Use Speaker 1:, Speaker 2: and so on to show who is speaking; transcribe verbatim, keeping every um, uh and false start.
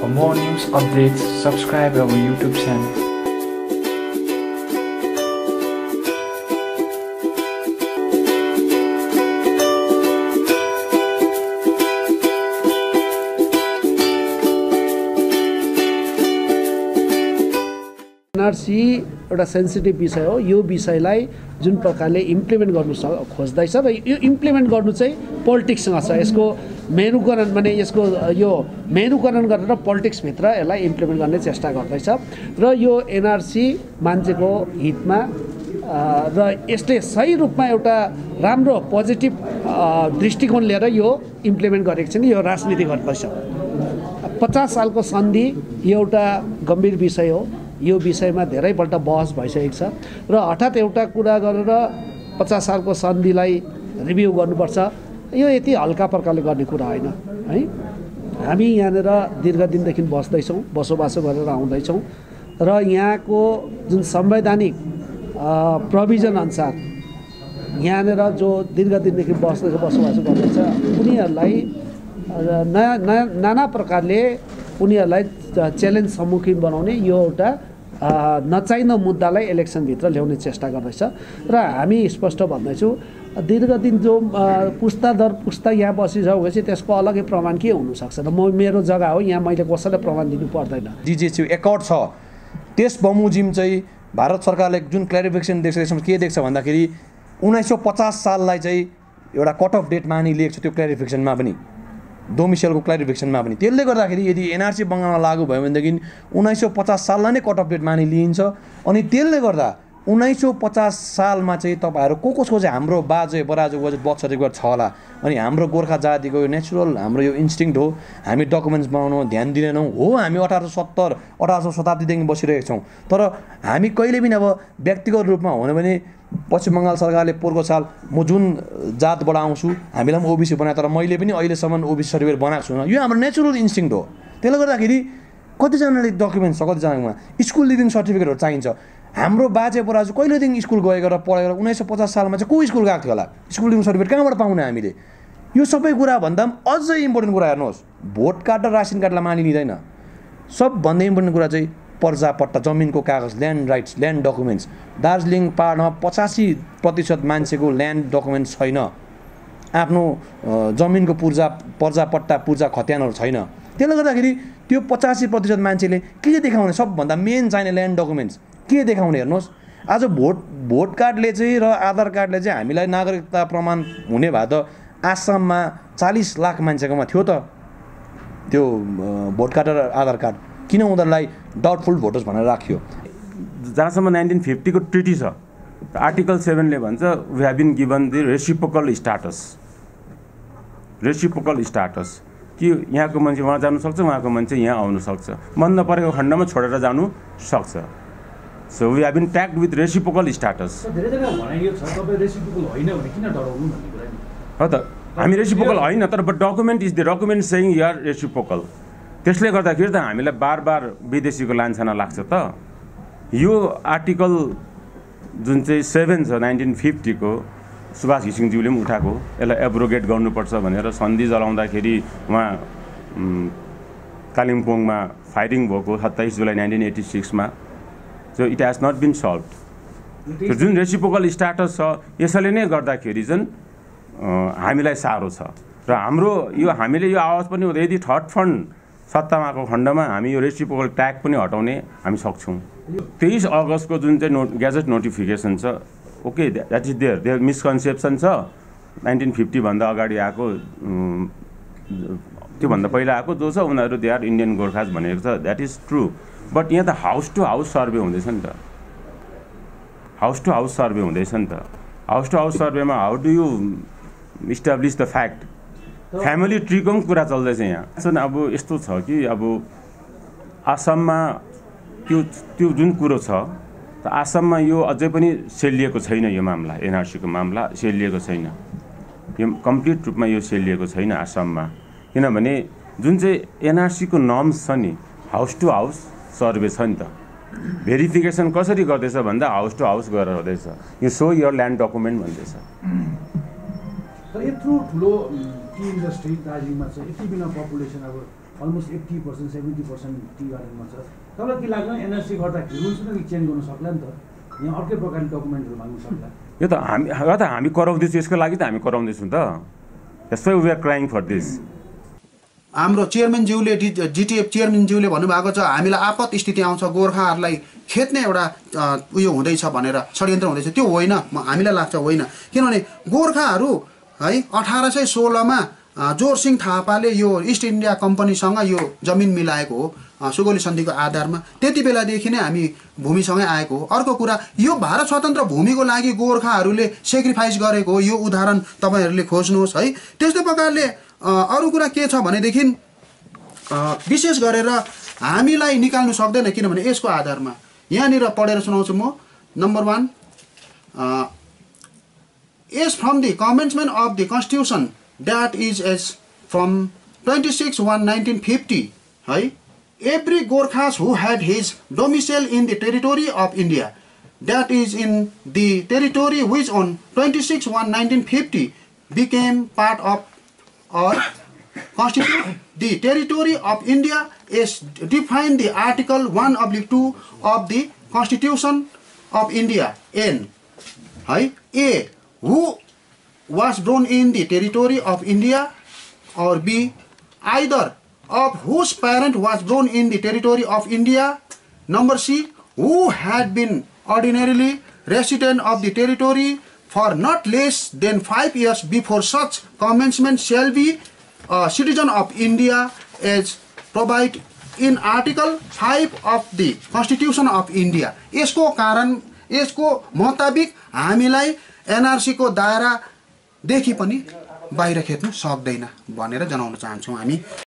Speaker 1: For more news updates, subscribe our YouTube channel.
Speaker 2: NRC एउटा sensitive विषय हो। यो विषयलाई जुन प्रकारले इम्प्लिमेन्ट गर्नु खोज्दैछ र यो इम्प्लिमेन्ट गर्नु चाहिँ पोलिटिक्ससँग छ। यसको मेनुकरण माने यसको यो मेनुकरण गरेर पोलिटिक्सभित्र यसलाई इम्प्लिमेन्ट गर्ने चेष्टा गर्दैछ र यो एनआरसी मान्छेको हितमा र यसले सही रूपमा एउटा राम्रो पोजिटिभ दृष्टिकोण लिएर यो इम्प्लिमेन्ट गरेको छ नि, यो राजनीति गर्दैछ। पचास सालको सन्धि एउटा गम्भीर विषय हो। यो विषयमा धेरैपल्ट बहस भइसकेको छ र हठात एउटा कुरा गरेर पचास सालको सन्धिलाई रिभ्यू गर्नुपर्छ, यो यति हल्का प्रकारले गर्ने कुरा होइन है। हामी यहाँनिर दीर्घ दिनदेखि बस्दैछौँ, बसोबासो गरेर आउँदैछौँ र यहाँको जुन संवैधानिक प्रोभिजन अनुसार यहाँनिर जो दीर्घ दिनदेखि बस्दैछ बसोबासो गर्दैछ उनीहरूलाई नयाँ नयाँ नाना प्रकारले उनीहरूलाई च्यालेन्ज सम्मुखीन बनाउने यो एउटा नचाहिँदो मुद्दालाई इलेक्सनभित्र ल्याउने चेष्टा गर्दैछ र हामी स्पष्ट भन्दैछौँ दीर्घ दिन जो पुस्ता दर पुस्ता यहाँ बसिसकेपछि त्यसको अलग्गै प्रमाण के हुनसक्छ र म मेरो जग्गा हो यहाँ मैले कसैलाई प्रमाण दिनु पर्दैन।
Speaker 3: डिजिएचयू एकर्ड छ त्यस बमोजिम चाहिँ भारत सरकारले जुन क्ल्यारिफिकेसन देख्छ के देख्छ भन्दाखेरि उन्नाइस सौ पचास साललाई चाहिँ एउटा कट अफ डेट मानिलिएको छ त्यो क्ल्यारिफिकेसनमा पनि, डोमिसियलको क्ल्यारिफिकेसनमा पनि। त्यसले गर्दाखेरि यदि एनआरसी बङ्गालमा लागू भयो भनेदेखि उन्नाइस सौ पचास साललाई नै कट अफ डेट मानिलिन्छ अनि त्यसले गर्दा उन्नाइस सौ पचास सालमा चाहिँ तपाईँहरू को कसको चाहिँ हाम्रो बाजे बराजु बर्थ सर्टिफिकेट छ होला अनि हाम्रो गोर्खा जातिको यो नेचुरल हाम्रो यो इन्स्टिङ्क्ट हो, हामी डकुमेन्ट्स बनाउनु ध्यान दिँदैनौँ हो। हामी अठार सौ सत्तर अठार सौ शताब्दीदेखि बसिरहेका छौँ तर हामी कहिले पनि अब व्यक्तिगत रूपमा हो भने पश्चिम बङ्गाल सरकारले पोहोरको साल म जुन जातबाट आउँछु हामीलाई पनि ओबिसी बनाए तर मैले पनि अहिलेसम्म ओबिसी सर्टिफिकेट बनाएको छु, यो हाम्रो नेचुरल इन्स्टिङ्क्ट हो। त्यसले गर्दाखेरि कतिजनाले डकुमेन्ट्स छ, कतिजनामा स्कुल लिभिङ सर्टिफिकेटहरू चाहिन्छ। हाम्रो बाजे बराजु कहिलेदेखि स्कुल गएको र पढेर उन्नाइस सौ पचास सालमा चाहिँ को स्कुल गएको थियो होला, स्कुल लिभिङ सर्टिफिकेट कहाँबाट पाउने हामीले? यो सबै कुरा भन्दा पनि अझै इम्पोर्टेन्ट कुरा हेर्नुहोस्, भोट कार्ड र रासन कार्डलाई मानिलिँदैन। सबभन्दा इम्पोर्टेन्ट कुरा चाहिँ पर्जापट्टा जमिनको कागज, land rights, land documents. Darjeeling पाहाडमा पचासी प्रतिशत मान्छेको ल्यान्ड डकुमेन्ट्स छैन, आफ्नो जमिनको पूर्जा पर्जापट्टा पूर्जा खत्यानहरू छैन। त्यसले गर्दाखेरि त्यो पचासी प्रतिशत मान्छेले के देखाउने, सबभन्दा मेन चाहिने ल्यान्ड डकुमेन्ट्स के देखाउने हेर्नुहोस्। आज भोट भोट कार्डले चाहिँ र आधार कार्डले चाहिँ हामीलाई नागरिकता प्रमाण हुने भए त आसाममा चालिस लाख मान्छेकोमा थियो त त्यो भोट कार्ड र आधार कार्ड, किन उनीहरूलाई डाउटफुल भोटर्स भनेर राखियो?
Speaker 4: जहाँसम्म नाइन्टिन फिफ्टीको ट्रिटी छ आर्टिकल सेभेनले भन्छ we have been given the reciprocal status. Reciprocal status कि यहाँको मान्छे उहाँ जानु सक्छ, उहाँको मान्छे यहाँ आउनु सक्छ, मन नपरेको खण्डमा छोडेर जानु सक्छ। So we have been tagged with reciprocal status. हो त हामी रेसिप्रोकल होइन तर but document is the document saying you are reciprocal. त्यसले गर्दाखेरि त हामीलाई बार बार विदेशीको लान्छना लाग्छ त। यो आर्टिकल जुन चाहिँ सेभेन छ नाइन्टिन फिफ्टीको सुभाष घिसिङज्यूले पनि उठाएको, यसलाई एब्रोगेट गर्नुपर्छ भनेर सन्धि जलाउँदाखेरि उहाँ कालिम्पोङमा फायरिङ भएको सत्ताइस जुलाई नाइन्टिन एट्टी सिक्समा। So it has not been solve. त्यो जुन रेसिप्रोकल स्टाटस छ यसैले नै गर्दाखेरि चाहिँ हामीलाई साह्रो छ र हाम्रो यो हामीले यो आवाज पनि हुँदै यदि थर्ड फन्ड सत्तामा आएको खण्डमा हामी यो रेसिप्रोकल ट्याग पनि हटाउने हामी सक्छौँ। तेइस अगस्तको जुन चाहिँ नो ग्याजेट नोटिफिकेसन छ okay that is there there misconception छ। नाइन्टिन फिफ्टीभन्दा अगाडि आएको त्योभन्दा पहिला आएको जो छ उनीहरू दे आर इन्डियन गोर्खाज भनेको छ, द्याट इज ट्रु। बट यहाँ त हाउस टु हाउस सर्वे हुँदैछ नि त, हाउस टु हाउस सर्वे हुँदैछ नि त। हाउस टु हाउस सर्वेमा how do you establish the fact? Family ट्रीको पनि कुरा चल्दैछ यहाँ। अब यस्तो छ कि अब आसाममा त्यो त्यो जुन कुरो छ त आसाममा यो अझै पनि सेलिएको छैन, यो मामला एनआरसीको मामला सेलिएको छैन, यो कम्प्लिट रूपमा यो सेलिएको छैन आसाममा। किनभने जुन चाहिँ एनआरसीको नर्म्स छ नि हाउस टु हाउस सर्वे छ नि त, भेरिफिकेसन कसरी गर्दैछ भन्दा हाउस टु हाउस गरेर हुँदैछ। यो सो यर ल्यान्ड डकुमेन्ट भन्दैछ।
Speaker 5: तर यत्रो ठुलो
Speaker 2: टी इन्डस्ट्री दार्जिलिङमा छ, यति बिना पपुलेसन, अब almost eighty percent seventy percent tea गार्डनमा छ। तपाईँलाई के लाग्छ एनआरसी गर्दाखेरि रुल्स पनि चेन्ज गर्नु सक्ला नि त, यहाँ अर्कै प्रकारले डकुमेन्टहरू माग्नु सक्ला।
Speaker 4: यो त हामी यो त हामी कराउँदैछौँ, यसको लागि त हामी कराउँदैछौँ त, त्यसै we are crying for this.
Speaker 5: हाम्रो चेयरम्यानज्यूले जिटिएफ चेयरम्यानज्यूले भन्नुभएको छ हामीलाई आपत स्थिति आउँछ, गोर्खाहरूलाई खेद्ने एउटा उयो हुँदैछ भनेर, षड्यन्त्र हुँदैछ। त्यो होइन, हामीलाई लाग्छ होइन। किनभने गोर्खाहरू है अठार सय सोह्रमा जोरसिंह थापाले यो इस्ट इन्डिया कम्पनीसँग यो जमिन मिलाएको हो सुगौली सन्धिको आधारमा। त्यति बेलादेखि नै हामी भूमिसँगै आएको हो। अर्को कुरा, यो भारत स्वतन्त्र भूमिको लागि गोर्खाहरूले सेक्रिफाइस गरेको हो, यो उदाहरण तपाईँहरूले खोज्नुहोस् है। त्यस्तै प्रकारले अरू कुरा के छ भनेदेखि विशेष गरेर हामीलाई निकाल्नु सक्दैन, किनभने यसको आधारमा यहाँनिर पढेर सुनाउँछु म। Number one, as from the commencement of the constitution that is as from twenty six one nineteen fifty है, every Gorkhas who had his domicile in the territory of India, that is in the territory which on twenty-six one nineteen fifty became part of or constitute the territory of India is defined the article one oblique two of the Constitution of India. N hai, A, who was born in the territory of India, or B, either of whose parent was born in the territory of India. Number C, who had been ordinarily resident of the territory for not less than five years before such commencement shall be a citizen of India as provided in Article five of the Constitution of India. यसको कारण यसको मुताबिक हामीलाई NRC को दायरादेखि पनि बाहिर खेद्नु सक्दैन भनेर जनाउन चाहन्छौँ हामी।